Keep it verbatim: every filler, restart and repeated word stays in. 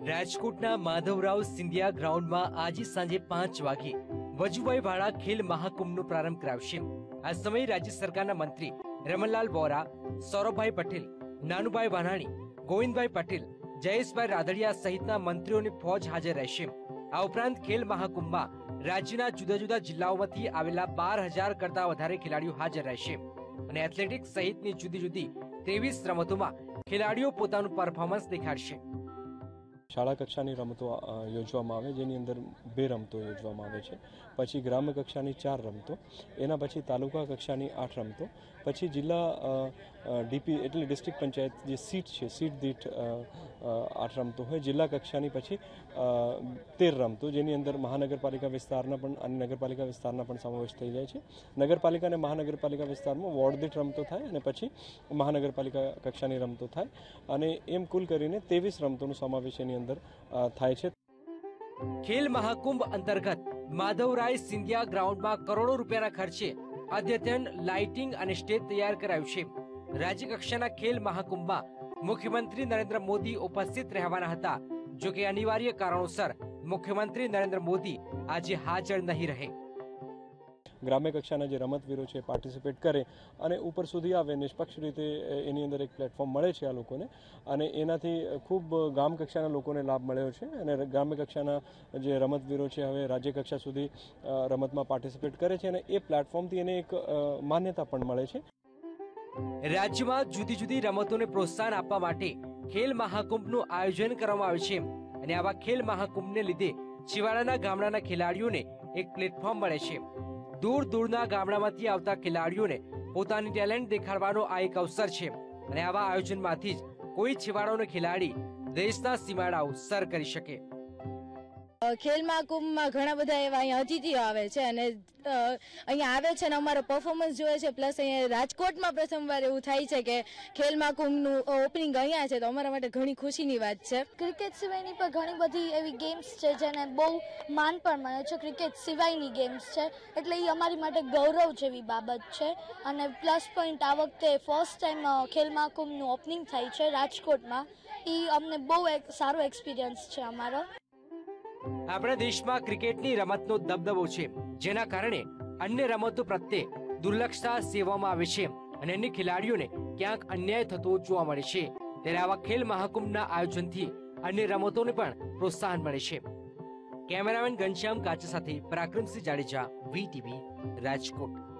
રાજકોટના માધવરાવ સિંધિયા ગ્રાઉન્ડમાં આજે સાંજે પાંચ વાગે વજુભાઈ વાળા ખેલ મહાકુંભનો પ્રારંભ કરાવશે। આ સમયે રાજ્ય સરકારના મંત્રી રમણલાલ વોરા, સૌરભભાઈ પટેલ, નાનુભાઈ વાનાણી, ગોવિંદભાઈ પટેલ, જયેશભાઈ રાદડિયા સહિતના મંત્રીઓની ફોજ હાજર રહેશે। આ ઉપરાંત ખેલ મહાકુંભમાં રાજ્યના જુદા જુદા જિલ્લાઓમાંથી આવેલા બાર હજાર કરતા વધારે ખેલાડીઓ હાજર રહેશે અને એથ્લેટિક્સ સહિતની જુદી જુદી ત્રેવીસ રમતોમાં ખેલાડીઓ પોતાનું પરફોર્મન્સ દેખાડશે। શાળા કક્ષાની રમતો યોજવામાં આવે, જેની અંદર બે રમતો યોજવામાં આવે છે। પછી ગ્રામ્ય કક્ષાની ચાર રમતો, એના પછી તાલુકા કક્ષાની આઠ રમતો, પછી જિલ્લા ડીપી એટલે ડિસ્ટ્રિક્ટ પંચાયત જે સીટ છે, સીટ દીઠ આઠ રમતો હોય। જિલ્લા કક્ષાની પછી તેર રમતો, જેની અંદર મહાનગરપાલિકા વિસ્તારના પણ અને નગરપાલિકા વિસ્તારના પણ સમાવેશ થઈ જાય છે। નગરપાલિકા અને મહાનગરપાલિકા વિસ્તારમાં વોર્ડ દીઠ રમતો થાય અને પછી મહાનગરપાલિકા કક્ષાની રમતો થાય અને એમ કુલ કરીને ત્રેવીસ રમતોનો સમાવેશ એની અંદર થાય છે। ખેલ મહાકુંભ અંતર્ગત માધવરાય સિંધિયા ગ્રાઉન્ડમાં કરોડો રૂપિયાના ખર્ચે અદ્યતન લાઇટિંગ અને સ્ટેજ તૈયાર કરાયું છે। રાજ્ય કક્ષાના ખેલ મહાકુંભમાં મુખ્યમંત્રી નરેન્દ્ર મોદી ઉપસ્થિત રહેવાના હતા, જો કે અનિવાર્ય કારણોસર મુખ્યમંત્રી નરેન્દ્ર મોદી આજે હાજર નહીં રહે। ગ્રામ્ય કક્ષાના જે રમતવીરો છે પાર્ટિસિપેટ કરે અને ઉપર સુધી આવે, નિષ્પક્ષ રીતે એની અંદર એક પ્લેટફોર્મ મળે છે આ લોકોને, અને એનાથી ખૂબ ગામ કક્ષાના લોકોને લાભ મળ્યો છે અને ગ્રામ્ય કક્ષાના જે રમતવીરો છે હવે રાજ્ય કક્ષા સુધી રમતમાં પાર્ટિસિપેટ કરે છે અને એ પ્લેટફોર્મથી એને એક માન્યતા પણ મળે છે। રાજ્યમાં જુદી જુદી રમતોને પ્રોત્સાહન આપવા માટે ખેલ મહાકુંભનું આયોજન કરવામાં આવ્યું છે અને આવા ખેલ મહાકુંભને લીધે છેવાડાના ગામડાના ખેલાડીઓને એક પ્લેટફોર્મ મળે છે। દૂર દૂરના ગામડામાંથી આવતા ખેલાડીઓને પોતાની ટેલેન્ટ દેખાડવાનો આ એક અવસર છે અને આવા આયોજનમાંથી જ કોઈ છેવાડાનો ખેલાડી દેશના સીમાડાઓ સર કરી શકે। ખેલ મહાકુંભમાં ઘણા બધા એવા અહીંયા અતિથિઓ આવે છે અને અહીંયા આવે છે અને અમારો પરફોર્મન્સ જોવે છે, પ્લસ અહીંયા રાજકોટમાં પ્રથમવાર એવું થાય છે કે ખેલ મહાકુંભનું ઓપનિંગ અહીંયા છે, તો અમારા માટે ઘણી ખુશીની વાત છે। ક્રિકેટ સિવાયની પણ ઘણી બધી એવી ગેમ્સ છે જેને બહુ માન પણ મળે છે, ક્રિકેટ સિવાયની ગેમ્સ છે, એટલે એ અમારી માટે ગૌરવ જેવી બાબત છે। અને પ્લસ પોઈન્ટ આ વખતે ફર્સ્ટ ટાઈમ ખેલ મહાકુંભનું ઓપનિંગ થાય છે રાજકોટમાં, એ અમને બહુ એક સારો એક્સપિરિયન્સ છે અમારો। આપણા દેશમાં ક્રિકેટની રમતનો દબદબો છે, જેના કારણે અન્ય રમતો પ્રત્યે દુર્લક્ષતા સેવામાં આવે છે અને અન્ય ખેલાડીઓને ક્યાંક અન્યાય થતો જોવા મળે છે। ત્યારે આવા ખેલ મહાકુંભના આયોજનથી અન્ય રમતોને પણ પ્રોત્સાહન મળે છે। કેમેરામેન ઘનશ્યામ કાચા સાથે પરાક્રમસિંહ જાડેજા, વીટીવી, રાજકોટ।